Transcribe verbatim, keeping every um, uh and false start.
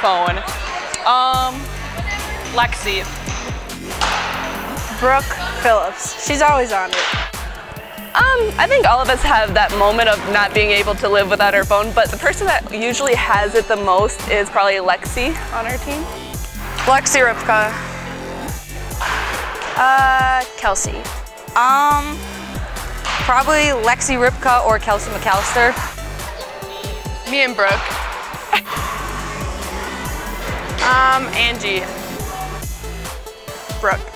phone. Um, Lexi. Brooke Phillips. She's always on it. Um, I think all of us have that moment of not being able to live without our phone, but the person that usually has it the most is probably Lexi on our team. Lexi Ripka. Uh, Kelsey. Um, probably Lexi Ripka or Kelsey McAllister. Me and Brooke. Um, Angie. Brooke.